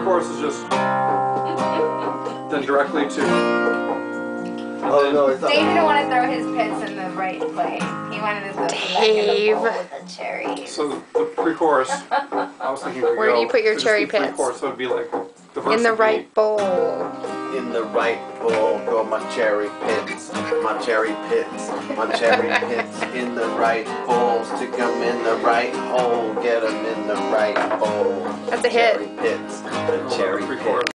pre-chorus is just then directly to. Oh no, it's Dave didn't want to throw his pits in the right place. He wanted to throw them back in the bowl with the cherries. So the pre-chorus, I was thinking we Where do you put your to cherry just be pits? pre-chorus, so it'd be like the verse In the would be- right bowl. in the right bowl go my cherry pits, my cherry pits, my cherry pits in the right bowl. Stick 'em in the right hole, get 'em in the right bowl. That's a hit. Cherry pits, the cherry pre-chorus. pits.